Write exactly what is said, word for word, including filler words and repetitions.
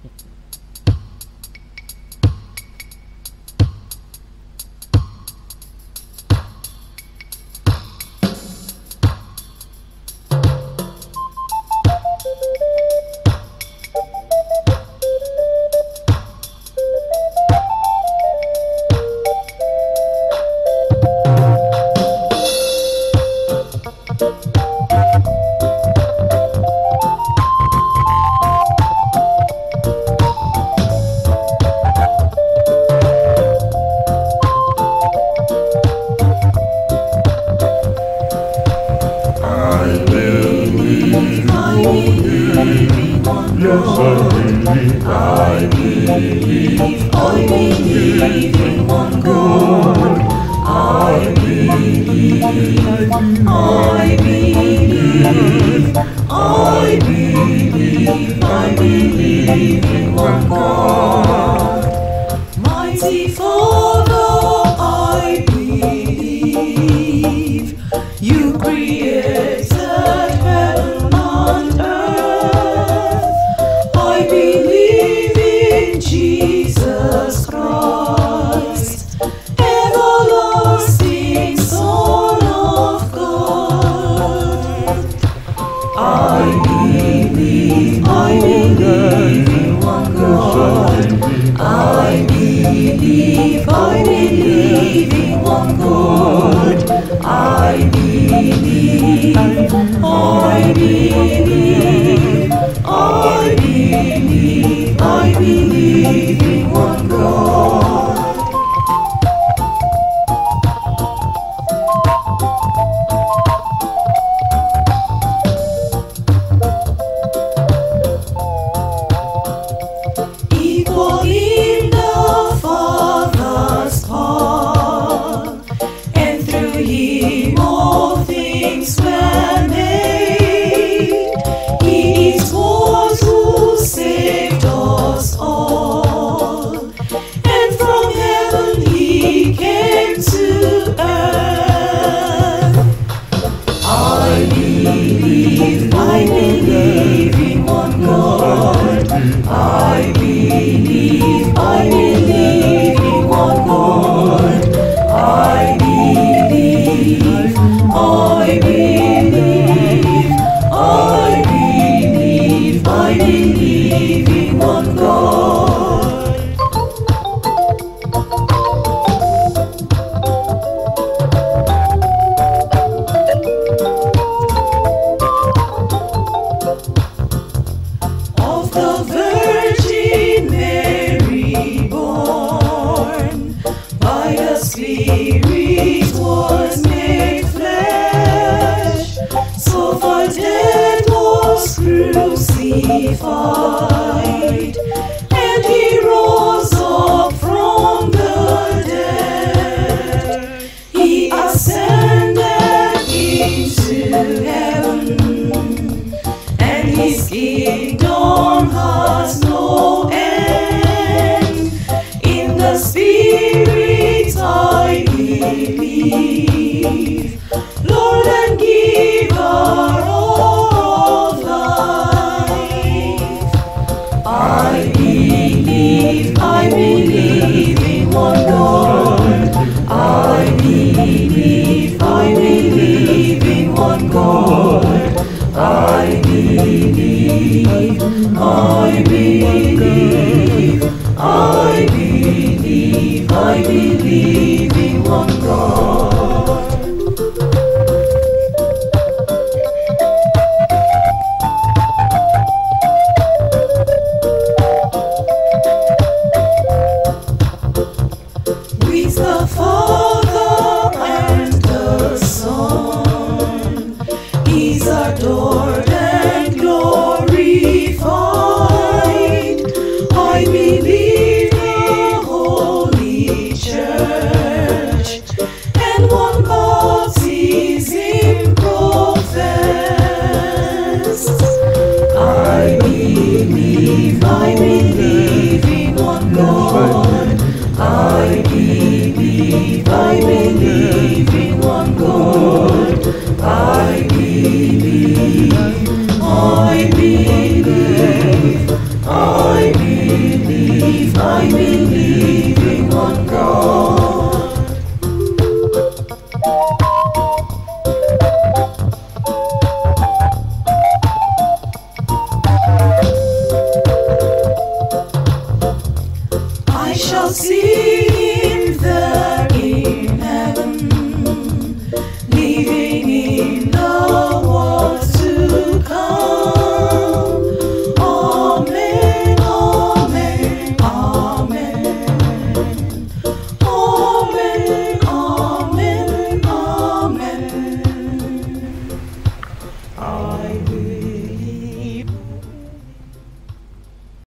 Yes, I believe, I believe in one God. I believe, I believe, I believe, I believe in one God. Mighty Father, I believe, you created heaven and earth. I believe in Jesus Christ, everlasting Son of God. I believe, I believe in one God. I believe, I believe in one God. I believe, I believe, I believe, I believe in one God. Equal in the Father's power, and through Him all things were made. He is one who saved us all, and from heaven He came to earth. I believe, I believe in one God. I believe, I believe in one God. I believe, I believe, I believe, I believe in one God. Of the Virgin Mary born, by the Spirit was made flesh, so for death was crucified, and He rose up from the dead. He ascended into heaven, and His kingdom has no end. In the Spirit I believe, Lord and Giver of life. I believe, I believe in one God. I believe, I believe in one God. I believe, I believe.